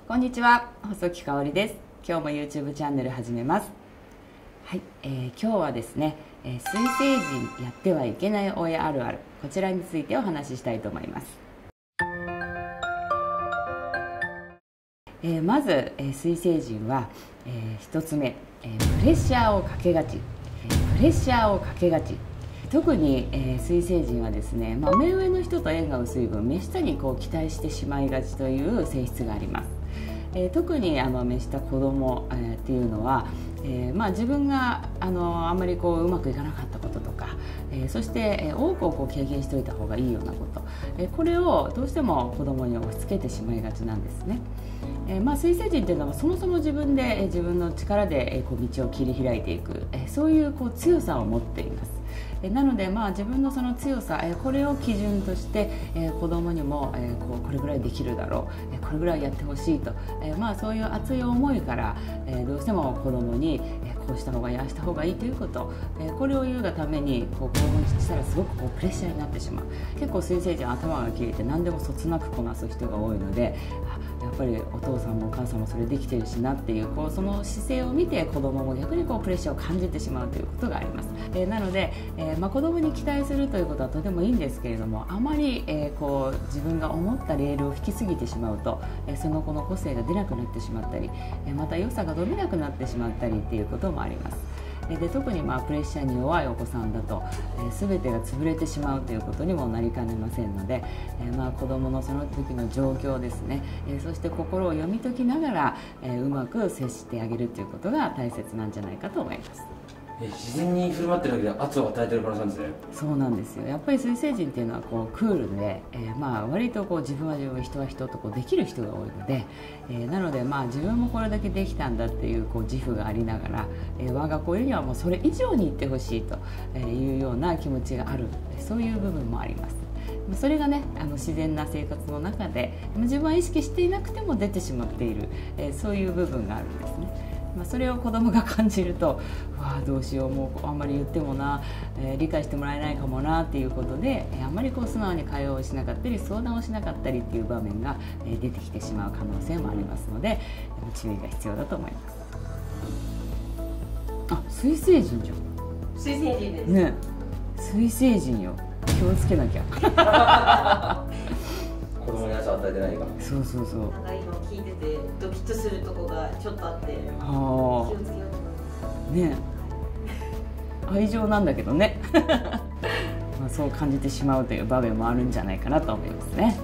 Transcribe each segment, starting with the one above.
こんにちは、細木かおりです。今日も YouTube チャンネル始めます。はい、今日はですね、水星人やってはいけない親あるある、こちらについてお話ししたいと思います。まず、水星人は、1つ目、プレッシャーをかけがち、プレッシャーをかけがち。特に、水星人はですね、目上の人と縁が薄い分、目下に期待してしまいがちという性質があります。特に目下子供、っていうのは、自分があんまりうまくいかなかったこととか、そして、多く経験しておいた方がいいようなこと、これをどうしても子供に押し付けてしまいがちなんですね。水星人というのはそもそも自分で自分の力で道を切り開いていく、そういう強さを持っています。なので、自分のその強さ、これを基準として、子供にも、これぐらいできるだろう、これぐらいやってほしいと、そういう熱い思いから、どうしても子供に、こうした方がいい、ああした方がいいということ、これを言うがために子供にしたらすごくプレッシャーになってしまう。結構水星人は頭が切れて何でもそつなくこなす人が多いので、やっぱりお父さんもお母さんもそれできてるしなっていう、その姿勢を見て子供も逆にプレッシャーを感じてしまうということがあります。なので、子供に期待するということはとてもいいんですけれども、あまり、自分が思ったレールを引きすぎてしまうと、その子の個性が出なくなってしまったり、また良さが伸びなくなってしまったりっていうこともあります。で特にプレッシャーに弱いお子さんだと、全てが潰れてしまうということにもなりかねませんので、子どものその時の状況ですね、そして心を読み解きながら、うまく接してあげるということが大切なんじゃないかと思います。 自然に振る舞ってるだけで圧を与えてる可能性なんですね。 そうなんですよ。やっぱり水星人っていうのはクールで、割と自分は自分、人は人とできる人が多いので、なので自分もこれだけできたんだっていう自負がありながら、我が子にはもうそれ以上に言ってほしいというような気持ちがある、そういう部分もあります。それがね、自然な生活の中で自分は意識していなくても出てしまっている、そういう部分があるんですね。それを子供が感じると、どうしよう、もうあんまり言ってもな、理解してもらえないかもなっていうことで、あんまり素直に会話をしなかったり相談をしなかったりっていう場面が出てきてしまう可能性もありますので、注意が必要だと思います。水星人じゃん。 水星人ですね。水星人よ、気をつけなきゃ。 子供に圧を与えてないか。 そう。 今聞いててドキッとするとこがちょっとあって、気をつけようと思いますね。愛情なんだけどね。そう感じてしまうという場面もあるんじゃないかなと思いますね。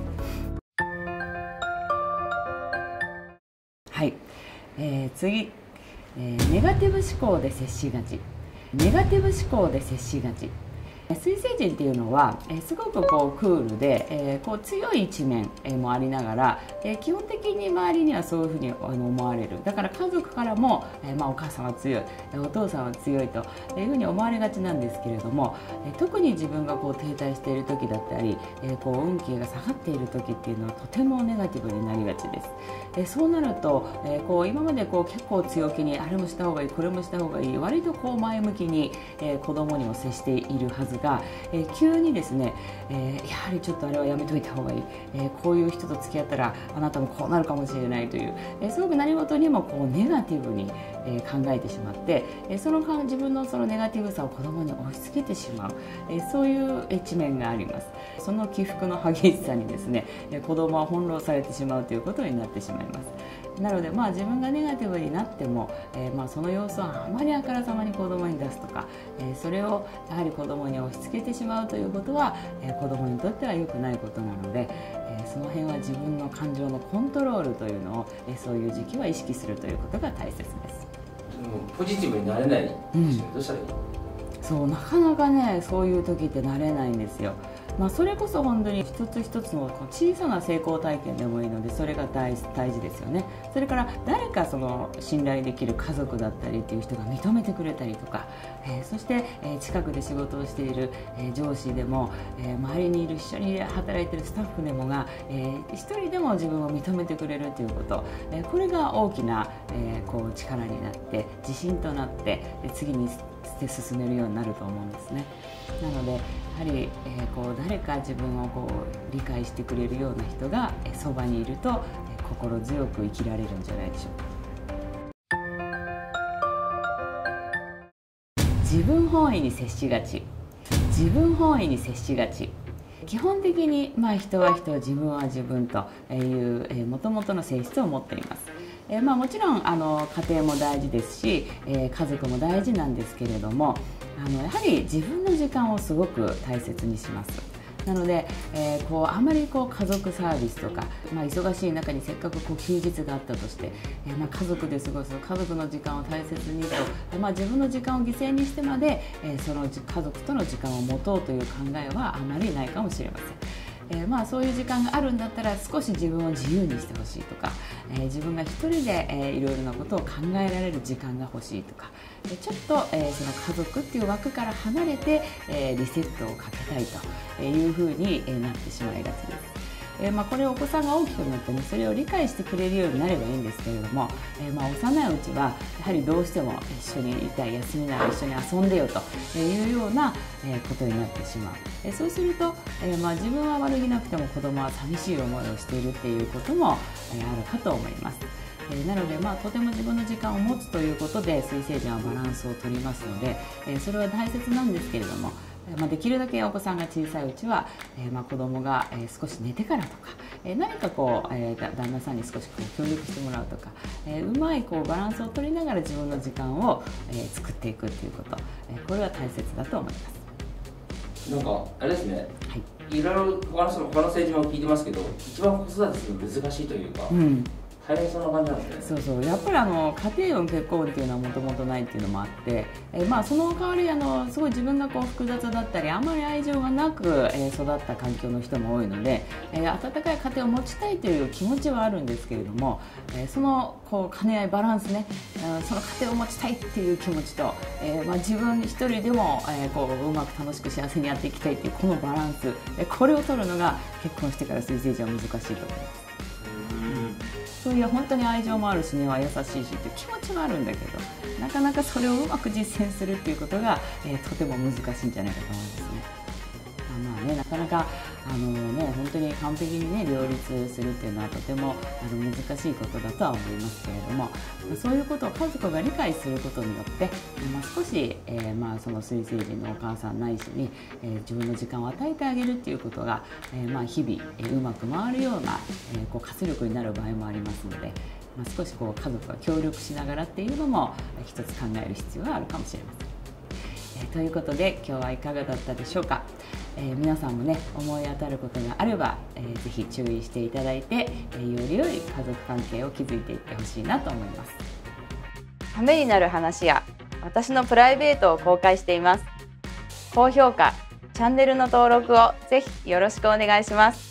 はい、次、ネガティブ思考で接しがち。ネガティブ思考で接しがち。水星人っていうのは、すごくクールで、強い一面もありながら、基本的に周りにはそういうふうに思われる。だから家族からも、お母さんは強い、お父さんは強いというふうに思われがちなんですけれども、特に自分が停滞している時だったり、運気が下がっている時っていうのはとてもネガティブになりがちです。そうなると、今まで結構強気にあれもした方がいい、これもした方がいい、割と前向きに、子供にも接しているはずが、急にですね、やはりちょっとあれはやめといた方がいい、こういう人と付き合ったらあなたもこうなるかもしれないという、すごく何事にもネガティブに考えてしまって、その自分のそのネガティブさを子供に押し付けてしまう、そういう一面があります。その起伏の激しさにですね、子供は翻弄されてしまうということになってしまいます。なので、自分がネガティブになっても、その様子をあまりあからさまに子供に出すとか、それをやはり子供に押し付けてしまうということは、子供にとっては良くないことなので、その辺は自分の感情のコントロールというのを、そういう時期は意識するということが大切です。 ポジティブになれないですね。どうしたらいい？ そう、なかなかね、そういう時ってなれないんですよ。それこそ本当に一つ一つの小さな成功体験でもいいので、それが大事ですよね。それから誰か信頼できる家族だったりっていう人が認めてくれたりとか、そして近くで仕事をしている上司でも、周りにいる一緒に働いているスタッフでもが一人でも自分を認めてくれるということ、これが大きな力になって自信となって次に進めるようになると思うんですね。なのでやはり、誰か自分を理解してくれるような人がそばにいると心強く生きられるんじゃないでしょうか。自分本位に接しがち、自分本位に接しがち。基本的に、人は人、自分は自分というもともとの性質を持っています。もちろん家庭も大事ですし、家族も大事なんですけれども、やはり自分の時間をすごく大切にします。なので、あまり家族サービスとか、忙しい中にせっかく休日があったとして、家族で過ごす家族の時間を大切にと、自分の時間を犠牲にしてまで、その家族との時間を持とうという考えはあまりないかもしれません。そういう時間があるんだったら少し自分を自由にしてほしいとか、自分が一人で、いろいろなことを考えられる時間が欲しいとか、ちょっと、その家族っていう枠から離れて、リセットをかけたいというふうになってしまいがちです。これお子さんが大きくなってね、それを理解してくれるようになればいいんですけれども、幼いうちはやはりどうしても一緒にいたい、休みなら一緒に遊んでよというようなことになってしまう。そうすると、自分は悪気なくても子供は寂しい思いをしているっていうこともあるかと思います。なので、とても自分の時間を持つということで水星人はバランスを取りますので、それは大切なんですけれども、できるだけお子さんが小さいうちは、子供が少し寝てからとか、何か旦那さんに少し協力してもらうとか、うまいバランスを取りながら自分の時間を作っていくということ、これは大切だと思います。 なんかあれですね、 はい、 いろいろ他の政治も聞いてますけど、一番子育てするの難しいというか、大変そうな感じなんですね。 そうやっぱり家庭運結婚運っていうのはもともとないっていうのもあって、その代わりすごい自分が複雑だったり、あんまり愛情がなく、育った環境の人も多いので、温かい家庭を持ちたいという気持ちはあるんですけれども、その兼ね合いバランスね、その家庭を持ちたいっていう気持ちと、自分一人でも、うまく楽しく幸せにやっていきたいっていうこのバランス、これを取るのが結婚してから水星人は難しいと思います。そういう本当に愛情もあるし根は優しいしっていう気持ちはあるんだけど、なかなかそれをうまく実践するっていうことが、とても難しいんじゃないかと思いますね。なかなか本当に完璧に両立するっていうのはとても難しいことだとは思いますけれども、そういうことを家族が理解することによって、少し、その水星人のお母さんないしに、自分の時間を与えてあげるっていうことが、日々、うまく回るような、活力になる場合もありますので、少し家族が協力しながらっていうのも一つ考える必要があるかもしれません。ということで今日はいかがだったでしょうか。皆さんもね思い当たることがあれば、ぜひ注意していただいて、より良い家族関係を築いていってほしいなと思います。 ためになる話や私のプライベートを公開しています。高評価、チャンネルの登録をぜひよろしくお願いします。